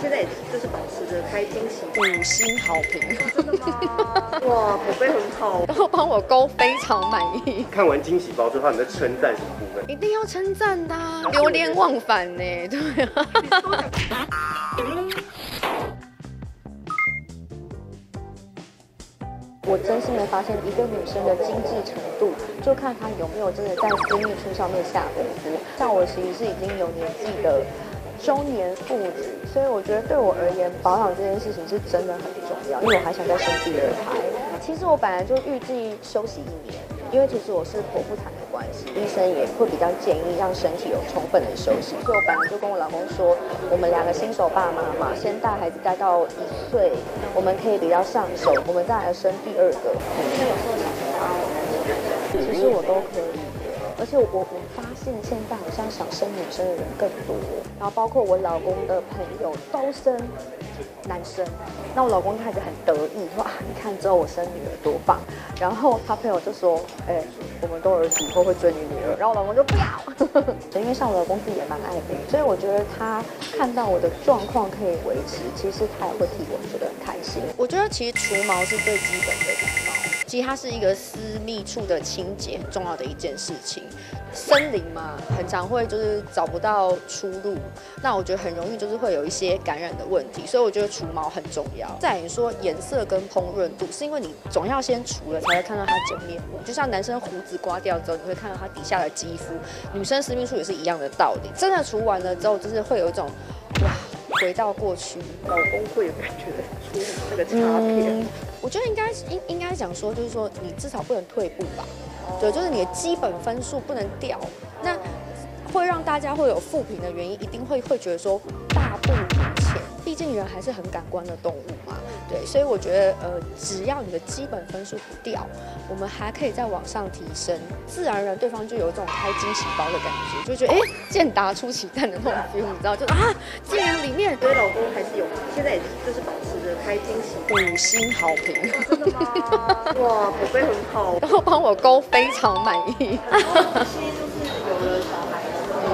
现在也就是保持着开惊喜 5星好评。 真的吗？哇，口碑很好， 然后帮我勾非常满意。 看完惊喜包之后，你的称赞什么部分？ 一定要称赞的、流连忘返呢，对啊。我真心的发现，一个女生的经济程度，就看她有没有真的在私密处上面下功夫。像我其实是已经有年纪的中年妇女，所以我觉得对我而言，保养这件事情是真的很重要，因为我还想再生第2胎。其实我本来就预计休息1年，因为其实我是剖腹产的关系，医生也会比较建议让身体有充分的休息，所以我本来就跟我老公说，我们2个新手爸妈嘛，先带孩子带到1岁，我们可以比较上手，我们再来生第2个。女生有时候想其实我都可以。而且我发现现在好像想生女生的人更多，然后包括我老公的朋友都生男生，那我老公开始很得意，说啊，你看之后我生女儿多棒。然后他朋友就说，我们都儿子以后会追你女儿，然后我老公就不要，因为像我老公自己也蛮爱美，所以我觉得他看到我的状况可以维持，其实他也会替我觉得很开心。我觉得其实除毛是最基本的礼貌。其实它是一个私密处的清洁很重要的一件事情。森林嘛，很常会就是找不到出路，那我觉得很容易就是会有一些感染的问题，所以我觉得除毛很重要。再来说颜色跟烹饪度，是因为你总要先除了才会看到它真面目，就像男生胡子刮掉之后，你会看到他底下的肌肤，女生私密处也是一样的道理。真的除完了之后，就是会有一种哇，回到过去。 老公会有感觉出这个差别。 我觉得应该讲说，就是说你至少不能退步吧，对，就是你的基本分数不能掉。那会让大家会有负评的原因，一定会觉得说大不如前，毕竟人还是很感官的动物嘛，对，所以我觉得只要你的基本分数不掉，我们还可以再往上提升，自然而然对方就有一种开惊喜包的感觉，就觉得健达出奇蛋的那种 feel， 你知道，就啊，竟然里面， 所以老公还是有，现在也就是保持着开惊喜 5星好评。 真的吗？哇，口碑很好， 然后帮我勾非常满意。 很多夫妻就是有了小孩之后，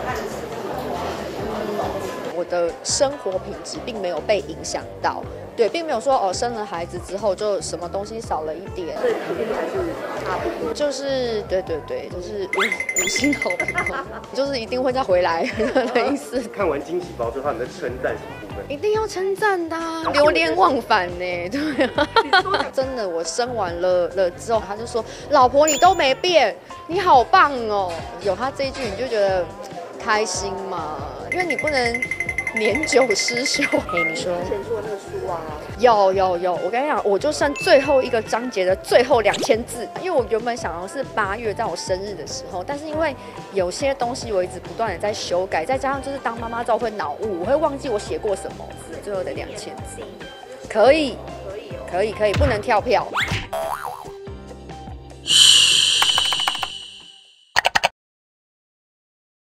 我的生活品质并没有被影响到，对，并没有说生了孩子之后就什么东西少了一点， 所以频率还是差不多。 就是对，就是五星好评，就是一定会再回来的意思。 看完惊喜包之后，你的称赞什么部分？ 一定要称赞的、流连忘返呢，对啊，真的，我生完了之后，他就说：“老婆你都没变，你好棒哦。”有他这一句，你就觉得开心嘛，因为你不能年久失修。你说之前说的那个书啊， 有，我跟你讲，我就剩最后一个章节的最后2000字，因为我原本想的是8月在我生日的时候，但是因为有些东西我一直不断的在修改，再加上就是当妈妈之后会脑雾，我会忘记我写过什么，最后的2000字，可以，不能跳票。